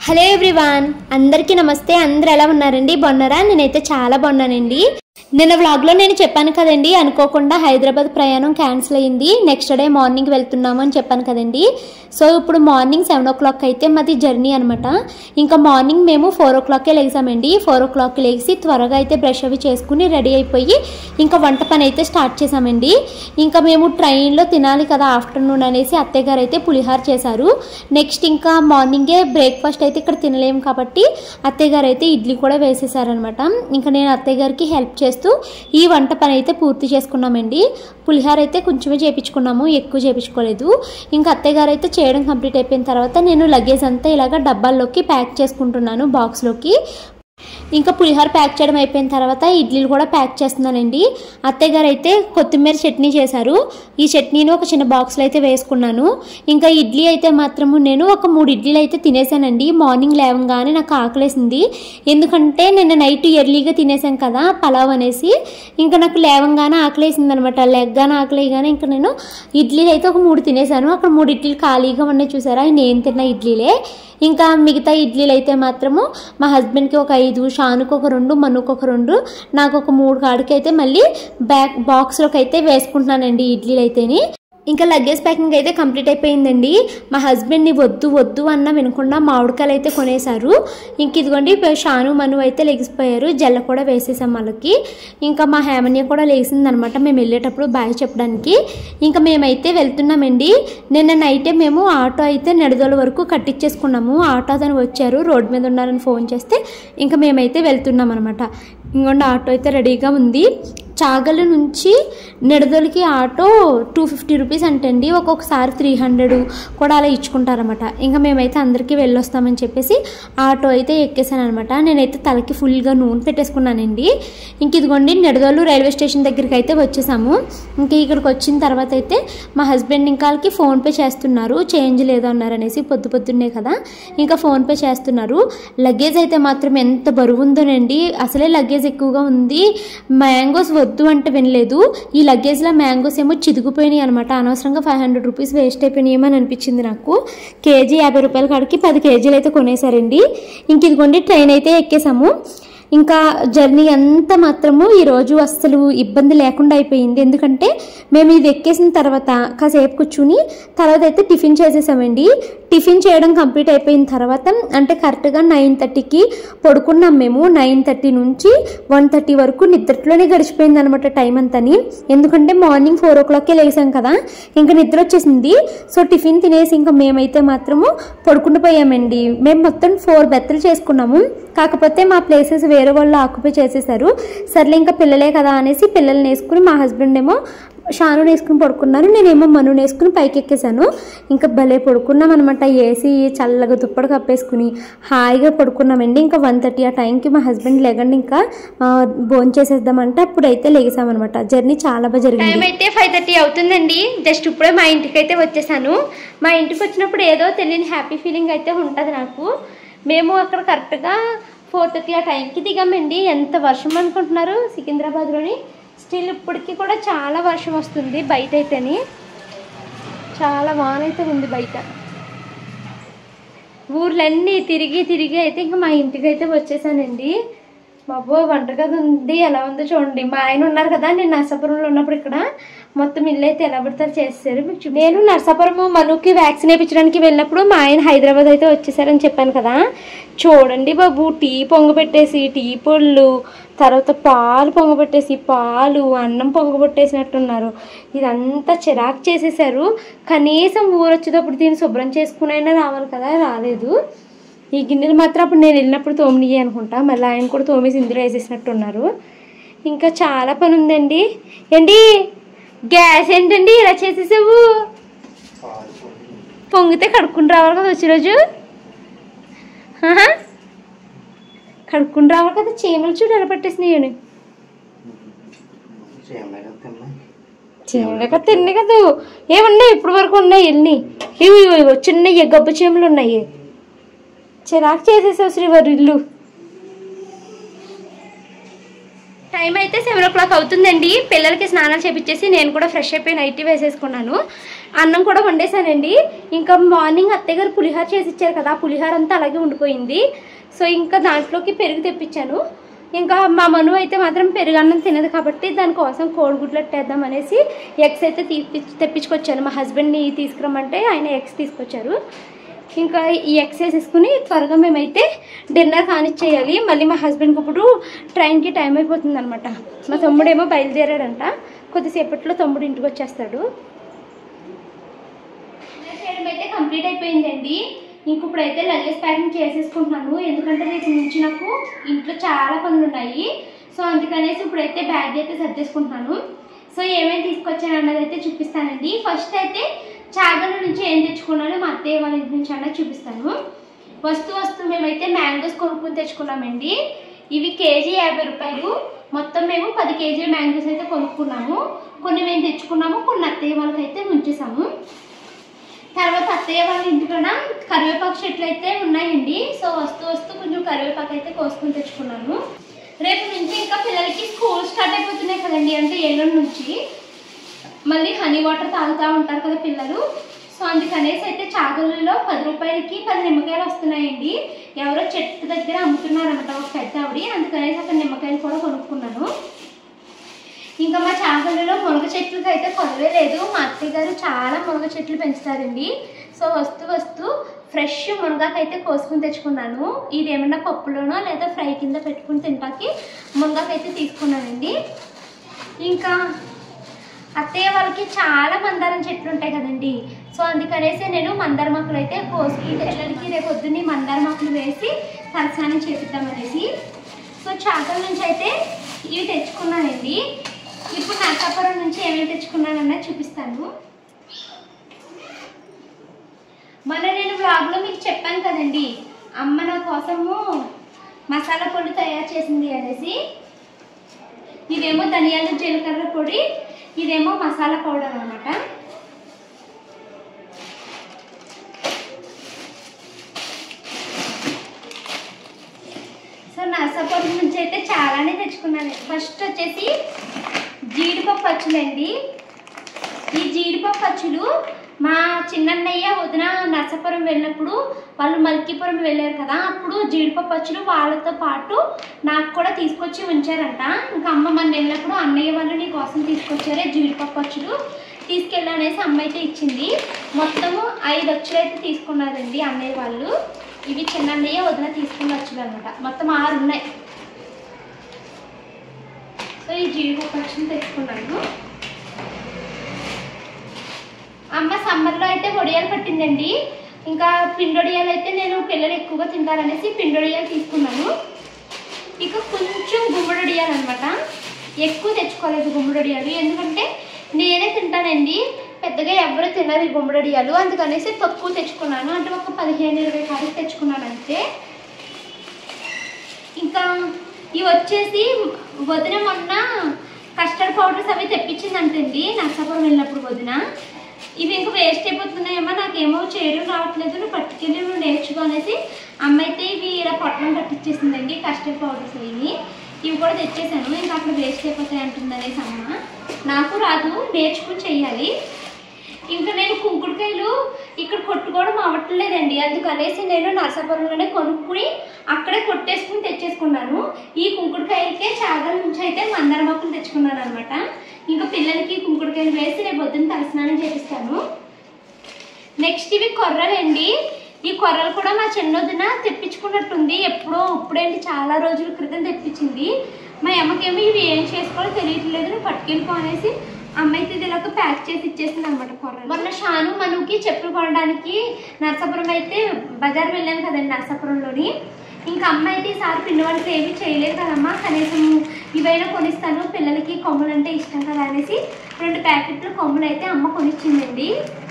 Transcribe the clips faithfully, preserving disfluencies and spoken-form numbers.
Hello everyone, అందరికీ నమస్తే. అందరూ ఎలా ఉన్నారండి? బాగున్నారా? నేనైతే చాలా బాగున్నానండి. నిన్న వ్లాగ్లో నేను చెప్పాను కదండి, అనుకోకుండా హైదరాబాద్ ప్రయాణం క్యాన్సిల్ అయ్యింది. నెక్స్ట్ డే మార్నింగ్ వెళ్తున్నాము అని చెప్పాను కదండి. సో ఇప్పుడు మార్నింగ్ సెవెన్ ఓ క్లాక్ అయితే మాది జర్నీ అనమాట. ఇంకా మార్నింగ్ మేము ఫోర్ ఓ క్లాక్కే లేసామండి. ఫోర్ ఓ క్లాక్ లేచి త్వరగా అయితే బ్రష్ అవి చేసుకుని రెడీ అయిపోయి ఇంకా వంట పని అయితే స్టార్ట్ చేసామండి. ఇంకా మేము ట్రైన్లో తినాలి కదా ఆఫ్టర్నూన్ అనేసి అత్తయ్య గారు అయితే పులిహార చేశారు. నెక్స్ట్ ఇంకా మార్నింగే బ్రేక్ఫాస్ట్ అయితే ఇక్కడ తినలేము కాబట్టి అత్తయ్య గారు అయితే ఇడ్లీ కూడా వేసేసారనమాట. ఇంకా నేను అత్తయ్య గారికి హెల్ప్ చేస్తూ ఈ వంట పని అయితే పూర్తి చేసుకున్నామండి. పులిహార అయితే కొంచెమే చేయించుకున్నాము, ఎక్కువ చేయించుకోలేదు. ఇంకా అత్తయ్య గారు అయితే చేయడం కంప్లీట్ అయిపోయిన తర్వాత నేను లగేజ్ అంతా ఇలాగ డబ్బాల్లోకి ప్యాక్ చేసుకుంటున్నాను, బాక్స్లోకి. ఇంకా పులిహోర ప్యాక్ చేయడం అయిపోయిన తర్వాత ఇడ్లీలు కూడా ప్యాక్ చేస్తున్నానండి. అత్తయ్య గారు అయితే కొత్తిమీర చట్నీ చేశారు. ఈ చట్నీని ఒక చిన్న బాక్స్లో అయితే వేసుకున్నాను. ఇంకా ఇడ్లీ అయితే మాత్రము నేను ఒక మూడు ఇడ్లీలు అయితే తినేసానండి. మార్నింగ్ లేవగానే నాకు ఆకలేసింది, ఎందుకంటే నిన్న నైట్ ఎర్లీగా తినేసాను కదా పలావ్ అనేసి. ఇంకా నాకు లేవంగానే ఆకలేసింది అనమాట. లెగ్గానే ఆకలేగానే ఇంకా నేను ఇడ్లీలు అయితే ఒక మూడు తినేసాను. అక్కడ మూడు ఇడ్లీలు ఖాళీగా ఉన్నాయి చూసారా, నేను తిన్న ఇడ్లీలే. ఇంకా మిగతా ఇడ్లీలు అయితే మాత్రము మా హస్బెండ్కి ఒక ఐదు, షానుకు ఒక రెండు, మనుకు ఒక రెండు, నాకు ఒక మూడు కాడికి అయితే మళ్ళీ బ్యాక్ బాక్స్లోకి అయితే వేసుకుంటున్నానండి ఇడ్లీలు అయితేని. ఇంకా లగేజ్ ప్యాకింగ్ అయితే కంప్లీట్ అయిపోయిందండి. మా హస్బెండ్ని వద్దు వద్దు అన్న వినకుండా మామిడికాయలు అయితే కొనేశారు. ఇంక ఇదిగోండి షాను మను అయితే లెగిసిపోయారు, జల్ల కూడా వేసేసాం వాళ్ళకి. ఇంకా మా హేమన్య కూడా లేచింది అనమాట మేము వెళ్ళేటప్పుడు బాయ్ చెప్పడానికి. ఇంకా మేమైతే వెళ్తున్నామండి. నిన్న నైటే మేము ఆటో అయితే నెడదోల వరకు కట్టించేసుకున్నాము. ఆటో అతను వచ్చారు, రోడ్డు మీద ఉన్నారని ఫోన్ చేస్తే ఇంకా మేమైతే వెళ్తున్నాం అనమాట. ఇంకొండి ఆటో అయితే రెడీగా ఉంది. చాగల నుంచి నెడదోలికి ఆటో టూ ఫిఫ్టీ రూపీస్ అంటండి, ఒక్కొక్కసారి త్రీ హండ్రెడ్ కూడా అలా ఇచ్చుకుంటారనమాట. ఇంకా మేమైతే అందరికీ వెళ్ళొస్తామని చెప్పేసి ఆటో అయితే ఎక్కేసాను అనమాట. నేనైతే తలకి ఫుల్గా నూనె పెట్టేసుకున్నానండి. ఇంక ఇదిగోండి నెడదోలు రైల్వే స్టేషన్ దగ్గరికి అయితే వచ్చేసాము. ఇంక ఇక్కడికి వచ్చిన తర్వాత అయితే మా హస్బెండ్ ఇంకా వాళ్ళకి ఫోన్పే చేస్తున్నారు, చేంజ్ లేదు అన్నారు అనేసి, పొద్దు పొద్దున్నే కదా ఇంకా ఫోన్పే చేస్తున్నారు. లగేజ్ అయితే మాత్రం ఎంత బరువు ఉందోనండి, అసలే లగేజ్ ఎక్కువగా ఉంది. మ్యాంగోస్ వద్దు అంటే వినలేదు. ఈ లగేజ్లో మ్యాంగోస్ ఏమో చిదిగిపోయినాయి అనమాట. అనవసరంగా ఫైవ్ హండ్రెడ్ రూపీస్ వేస్ట్ అయిపోయినాయేమో అని అనిపించింది నాకు. కేజీ యాభై రూపాయల కాడికి పది కేజీలు అయితే కొనేసారండి. ఇంక ఇదిగోండి ట్రైన్ అయితే ఎక్కేసాము. ఇంకా జర్నీ అంతా మాత్రము ఈరోజు అస్సలు ఇబ్బంది లేకుండా అయిపోయింది. ఎందుకంటే మేము ఇది ఎక్కేసిన తర్వాత కాసేపు కూర్చుని తర్వాత అయితే టిఫిన్ చేసేసామండి. టిఫిన్ చేయడం కంప్లీట్ అయిపోయిన తర్వాత అంటే కరెక్ట్గా నైన్ థర్టీకి పడుకున్నాం మేము. నైన్ థర్టీ నుంచి వన్ థర్టీ వరకు నిద్రలోనే గడిచిపోయింది అనమాట టైం అంతని. ఎందుకంటే మార్నింగ్ ఫోర్ ఓ క్లాక్కే లేసాం కదా, ఇంకా నిద్ర వచ్చేసింది. సో టిఫిన్ తినేసి ఇంకా మేమైతే మాత్రము పడుకుంటూ పోయామండి. మేము మొత్తం ఫోర్ బెత్తలు చేసుకున్నాము. కాకపోతే మా ప్లేసెస్ వేరే వాళ్ళు ఆక్యుపై చేసేసారు. సర్లే ఇంకా పిల్లలే కదా అనేసి పిల్లల్ని వేసుకుని మా హస్బెండ్ ఏమో షాను వేసుకుని పడుకున్నారు, నేనేమో మను వేసుకుని పైకి ఎక్కేసాను. ఇంకా భలే పడుకున్నాం అనమాట. ఏసీ చల్లగా దుప్పటి కప్పేసుకుని హాయిగా పడుకున్నామండి. ఇంకా వన్ థర్టీ ఆ టైంకి మా హస్బెండ్ లేకండి ఇంకా భోజనం చేసేద్దామంటే అప్పుడైతే లేసామన్నమాట. జర్నీ చాలా బాగా జరిగింది. టైం అయితే ఫైవ్ థర్టీ అవుతుందండి. జస్ట్ ఇప్పుడే మా ఇంటికి అయితే వచ్చేసాను. మా ఇంటికి వచ్చినప్పుడు ఏదో తెలియని హ్యాపీ ఫీలింగ్ అయితే ఉంటుంది నాకు. మేము అక్కడ కరెక్ట్గా ఫోర్ థర్టీ ఆ టైంకి దిగామండి. ఎంత వర్షం అనుకుంటున్నారు సికింద్రాబాద్లోని. స్టిల్ ఇప్పటికీ కూడా చాలా వర్షం వస్తుంది బయట అయితేని, చాలా వాన అయితే ఉంది బయట. ఊర్లన్నీ తిరిగి తిరిగి అయితే ఇంకా మా ఇంటికి అయితే వచ్చేసానండి. బాబో వంటగది ఉంది, ఎలా ఉందో చూడండి. మా ఆయన ఉన్నారు కదా, నేను నర్సాపురంలో ఉన్నప్పుడు ఇక్కడ మొత్తం ఇల్లు అయితే ఎలా పడతారు చేస్తారు. నేను నర్సాపురం మనుకి వ్యాక్సిన్ వేయించడానికి వెళ్ళినప్పుడు మా ఆయన హైదరాబాద్ అయితే వచ్చేసారని చెప్పాను కదా. చూడండి బాబు, టీ పొంగబెట్టేసి టీ పొళ్ళు, తర్వాత పాలు పొంగబెట్టేసి పాలు, అన్నం పొంగబెట్టేసినట్టున్నారు. ఇదంతా చిరాకు చేసేసారు. కనీసం ఊరు వచ్చేటప్పుడు దీన్ని శుభ్రం చేసుకునైనా రావాలి కదా, రాలేదు. ఈ గిన్నెలు మాత్రం అప్పుడు నేను వెళ్ళినప్పుడు తోమినియే అనుకుంటా, మళ్ళీ ఆయన కూడా తోమేసి ఇందులో వేసేసినట్టున్నారు. ఇంకా చాలా పని ఉందండి. ఏంటి గ్యాస్ ఏంటండి ఇలా చేసేసావు? పొంగితే కడుక్కుని రావాలి కదా వచ్చే రోజు, కడుక్కుని రావాలి కదా. చీమలు చూడు ఎలా పట్టేసినాయని. చీమలే కదా తిన్నాయి కదా, ఏమున్నాయి ఇప్పటి వరకు ఉన్నాయి ఎన్ని. ఇవి ఇవి చిన్న గబ్బు చీమలు ఉన్నాయి. చిరాకు చేసేసావు శ్రీవారి ఇల్లు. టైం అయితే సెవెన్ ఓ క్లాక్ అవుతుందండి. పిల్లలకి స్నానాలు చేపించేసి నేను కూడా ఫ్రెష్ అయిపోయి నైటీ వేసేసుకున్నాను. అన్నం కూడా వండేసానండి. ఇంకా మార్నింగ్ అత్తయ్య గారు పులిహోర చేసి ఇచ్చారు కదా, పులిహోర అంతా అలాగే ఉండిపోయింది. సో ఇంకా దాంట్లోకి పెరుగు తెప్పించాను. ఇంకా మా మను అయితే మాత్రం పెరుగన్నం తినదు కాబట్టి దానికోసం కోడిగుడ్లు పెట్టేద్దాం అనేసి ఎగ్స్ అయితే తీపి తెప్పించుకొచ్చాను. మా హస్బెండ్ని తీసుకురమ్మంటే ఆయన ఎగ్స్ తీసుకొచ్చారు. ఇంకా ఈ ఎగ్స్ వేసేసుకుని త్వరగా మేమైతే డిన్నర్ కానిచ్చేయాలి. మళ్ళీ మా హస్బెండ్కి ఇప్పుడు ట్రైన్కి టైం అయిపోతుంది అనమాట. మా తమ్ముడేమో బయలుదేరాడంట. కొద్దిసేపట్లో తమ్ముడు ఇంటికి వచ్చేస్తాడు. చేయడం అయితే కంప్లీట్ అయిపోయిందండి. ఇంక ఇప్పుడైతే లగేజ్ ప్యాకింగ్ చేసేసుకుంటున్నాను. ఎందుకంటే రేపు నుంచి నాకు ఇంట్లో చాలా పనులు ఉన్నాయి. సో అందుకనేసి ఇప్పుడైతే బ్యాగ్ అయితే సర్దేసుకుంటున్నాను. సో ఏమేమి తీసుకొచ్చాను అన్నది అయితే చూపిస్తానండి. ఫస్ట్ అయితే చాగల నుంచి ఏం తెచ్చుకున్నాను మా అత్తయ్య వాళ్ళ ఇంటి నుంచి అన్నది చూపిస్తాను. వస్తు వస్తు మేమైతే మ్యాంగోస్ కొనుక్కొని తెచ్చుకున్నామండి. ఇవి కేజీ యాభై రూపాయలు. మొత్తం మేము పది కేజీల మ్యాంగోస్ అయితే కొనుక్కున్నాము. కొన్ని మేము తెచ్చుకున్నాము, కొన్ని అత్తయ్య వాళ్ళకి అయితే ఉంచేసాము. తర్వాత అత్తయ్య వాళ్ళ ఇంటి కూడా కరివేపాకు చెట్లు అయితే ఉన్నాయండి. సో వస్తూ వస్తూ కొంచెం కరివేపాకు అయితే కోసుకొని తెచ్చుకున్నాను. రేపు నుంచి ఇంకా పిల్లలకి స్కూల్ స్టార్ట్ అయిపోతున్నాయి కదండి, అంటే ఎల్లుండి నుంచి మళ్ళీ హనీ వాటర్ తాగుతూ ఉంటారు కదా పిల్లలు. సో అందుకనేసి అయితే చాగల్లో పది రూపాయలకి పది నిమ్మకాయలు వస్తున్నాయండి. ఎవరో చెట్టు దగ్గర అమ్ముతున్నారన్నమాట ఒక పెద్ద ఆవిడ. అందుకనేసి అక్కడ నిమ్మకాయలు కూడా కొనుక్కున్నాను. ఇంకా మా చాగల్లో మునగ చెట్లకి అయితే కొదవే లేదు. మా అత్తయ్య గారు చాలా మునగ చెట్లు పెంచుతారండి. సో వస్తూ వస్తూ ఫ్రెష్ మునగాకైతే కోసుకుని తెచ్చుకున్నాను. ఇది ఏమన్నా పప్పులోనో లేదా ఫ్రై కింద పెట్టుకుని తింటాకి మునగాకైతే తీసుకున్నానండి. ఇంకా అత్తయ్య వాళ్ళకి చాలా మందారం చెట్లు ఉంటాయి కదండి. సో అందుకనేసి నేను మందార మొక్కలు అయితే కోసుకుని పిల్లలకి రేపు పొద్దున్నే మందార మొక్కలు వేసి తలస్నానం చేపిద్దామనేసి. సో చాగల నుంచి అయితే ఇవి తెచ్చుకున్నానండి. ఇప్పుడు నరసాపురం నుంచి ఏమేమి తెచ్చుకున్నానన్నది చూపిస్తాను. మన నేను వ్లాగ్లో మీకు చెప్పాను కదండి, అమ్మ నా కోసము మసాలా పొడి తయారు చేసింది అనేసి. ఇదేమో ధనియాల జీలకర్ర పొడి, ఇదేమో మసాలా పౌడర్ అన్నమాట. సో నరసాపురం నుంచి అయితే చాలానే తెచ్చుకున్నాను. ఫస్ట్ వచ్చేసి జీడిపప్పు అచ్చులండి. ఈ జీడిపప్పు అచ్చులు మా చిన్నన్నయ్య వదిన నరసాపురం వెళ్ళినప్పుడు వాళ్ళు మల్కీపురం వెళ్ళారు కదా, అప్పుడు జీడిపప్పు అచ్చులు వాళ్ళతో పాటు నాకు కూడా తీసుకొచ్చి ఉంచారంట. ఇంకా అమ్మ మన వెళ్ళినప్పుడు అన్నయ్య వాళ్ళు నీ కోసం తీసుకొచ్చారే జీడిపప్పు అచ్చులు, తీసుకెళ్ళనేసి అమ్మ అయితే ఇచ్చింది. మొత్తము ఐదు అచ్చులు అయితే తీసుకున్నారండి అన్నయ్య వాళ్ళు. ఇవి చిన్నన్నయ్య వదిన తీసుకున్న అచ్చులు అనమాట. మొత్తం ఆరు ఉన్నాయి. సో ఈ జీడిపప్పు అచ్చులు తెచ్చుకున్నాను. అమ్మ సమ్మర్లో అయితే వడియాలు పట్టిందండి. ఇంకా పిండొడియాలు అయితే నేను పిల్లలు ఎక్కువగా తింటారనేసి పిండొడియాలు తీసుకున్నాను. ఇక కొంచెం గుమ్మడొడియాలు అనమాట. ఎక్కువ తెచ్చుకోలేదు గుమ్మడొడియాలు, ఎందుకంటే నేనే తింటానండి, పెద్దగా ఎవరు తిన్నారు ఈ గుమ్మడొడియాలు. అందుకనేసి తక్కువ తెచ్చుకున్నాను. అంటే ఒక పదిహేను ఇరవై కాయలు తెచ్చుకున్నాను అంతే. ఇంకా ఇవి వచ్చేసి వదిన మొన్న కస్టర్డ్ పౌడర్స్ అవి తెప్పించిందంటండి నరసాపురం వెళ్ళినప్పుడు వదిన. ఇవి ఇంకా వేస్ట్ అయిపోతున్నాయేమో, నాకేమో చేయడం రావట్లేదు, నువ్వు పట్టుకెళ్ళి నువ్వు నేర్చుకో అనేసి అమ్మ అయితే ఇవి ఇలా పొట్టం కట్టించేసిందండి కస్టర్డ్ పౌడర్స్ ఇవి. ఇవి కూడా తెచ్చేసాను. ఇంకా అక్కడ వేస్ట్ అయిపోతాయి అంటుంది అనేసి అమ్మ. నాకు రాదు, నేర్చుకుని చెయ్యాలి. ఇంకా నేను కుంకుడుకాయలు ఇక్కడ కొట్టుకోవడం అవ్వట్లేదండి, అందుకనేసి నేను నరసాపురంలోనే కొనుక్కుని అక్కడే కొట్టేసుకుని తెచ్చేసుకున్నాను. ఈ కుంకుడుకాయలకే చాగల నుంచి అయితే మందార మొక్కలు తెచ్చుకున్నాను అనమాట. ఇంకా పిల్లలకి కుంకుడుకాయలు వేసి రేపు పొద్దున్న తలస్నానం చేపిస్తాను. నెక్స్ట్ ఇవి కొర్రలండి. ఈ కొర్రలు కూడా మా చిన్నొదిన తెప్పించుకున్నట్టుంది ఎప్పుడో, ఇప్పుడేంటి చాలా రోజుల క్రితం తెప్పించింది. మా అమ్మకేమో ఇవి ఏం చేసుకోవాలో తెలియట్లేదు, నువ్వు పట్టుకెళ్ళిపో అనేసి అమ్మ అయితే ఇది ఇలాగ ప్యాక్ చేసి ఇచ్చేసింది అనమాట కొర్రలు. మొన్న షాను మనుకి చెప్పులు కొనడానికి నరసాపురం అయితే బజార్ వెళ్ళాను కదండి నరసాపురంలోని. ఇంకా అమ్మ అయితే ఈసారి పిండి వంటలు ఏమీ చేయలేదు కదమ్మా, కనీసం ఇవైనా కొనిస్తాను, పిల్లలకి కొమ్ములు అంటే ఇష్టం కదా అనేసి రెండు ప్యాకెట్లు కొమ్ములు అయితే అమ్మ కొనిచ్చిందండి.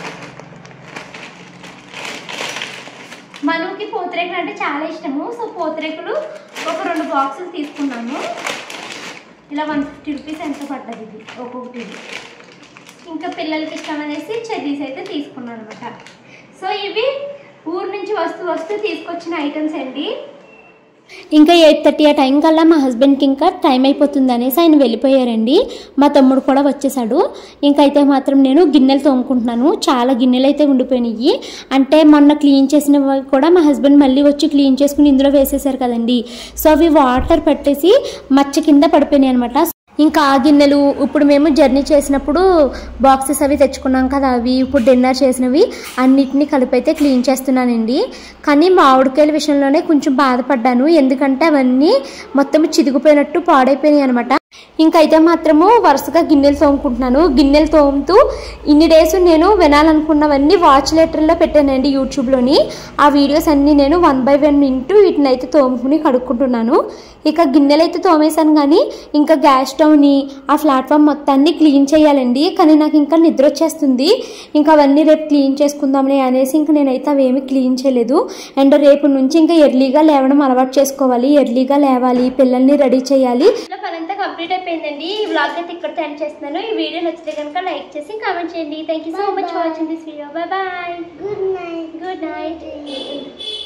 మనుకి పూతరేకులు అంటే చాలా ఇష్టము. సో పూతరేకులు ఒక రెండు బాక్సులు తీసుకున్నాము. ఇలా వన్ ఫిఫ్టీ రూపీస్ ఎంత పడ్డది ఇది ఒక్కొక్కటి. ఇంకా పిల్లలకి ఇష్టం అనేసి చెర్రీస్ అయితే తీసుకున్నాను అనమాట. సో ఇవి ఊరు నుంచి వస్తూ వస్తూ తీసుకొచ్చిన ఐటమ్స్ అండి. ఇంకా ఎయిట్ థర్టీ ఆ టైం కల్లా మా హస్బెండ్కి ఇంకా టైం అయిపోతుంది అనేసి ఆయన వెళ్ళిపోయారండి. మా తమ్ముడు కూడా వచ్చేసాడు. ఇంకైతే మాత్రం నేను గిన్నెలు తోముకుంటున్నాను. చాలా గిన్నెలు అయితే ఉండిపోయినాయి. అంటే మొన్న క్లీన్ చేసినవి కూడా మా హస్బెండ్ మళ్ళీ వచ్చి క్లీన్ చేసుకుని ఇందులో వేసేసారు కదండి. సో అవి వాటర్ పెట్టేసి మచ్చ కింద పడిపోయినాయి అనమాట. ఇంకా ఆ గిన్నెలు ఇప్పుడు మేము జర్నీ చేసినప్పుడు బాక్సెస్ అవి తెచ్చుకున్నాం కదా, అవి ఇప్పుడు డిన్నర్ చేసినవి అన్నిటినీ కలిపైతే క్లీన్ చేస్తున్నానండి. కానీ మామిడికాయల విషయంలోనే కొంచెం బాధపడ్డాను, ఎందుకంటే అవన్నీ మొత్తం చిదిగిపోయినట్టు పాడైపోయినాయి అనమాట. ఇంకైతే మాత్రము వరుసగా గిన్నెలు తోముకుంటున్నాను. గిన్నెలు తోముతూ ఇన్ని డేస్ నేను వినాలనుకున్నవన్నీ వాచ్ లెటర్లో పెట్టానండి యూట్యూబ్లోని. ఆ వీడియోస్ అన్నీ నేను వన్ బై వన్ వింటూ వీటిని అయితే తోముకుని కడుక్కుంటున్నాను. ఇక గిన్నెలు అయితే తోమేశాను, కానీ ఇంకా గ్యాస్ స్టవ్ని ఆ ప్లాట్ఫామ్ మొత్తాన్ని క్లీన్ చేయాలండి. కానీ నాకు ఇంకా నిద్ర వచ్చేస్తుంది. ఇంకా అవన్నీ రేపు క్లీన్ చేసుకుందామని అనేసి ఇంకా నేనైతే అవేమి క్లీన్ చేయలేదు. అండ్ రేపు నుంచి ఇంకా ఎర్లీగా లేవడం అలవాటు చేసుకోవాలి, ఎర్లీగా లేవాలి, పిల్లల్ని రెడీ చేయాలి. పనంతా కంప్లీట్ అయిపోయిందండి. ఈ వ్లాగ్ అయితే ఇక్కడితో ఎండ్ చేస్తున్నాను. ఈ వీడియో నచ్చితే కనుక లైక్ చేసి కామెంట్ చేయండి. Thank you so much for watching this video. Bye bye. Good night. Good night.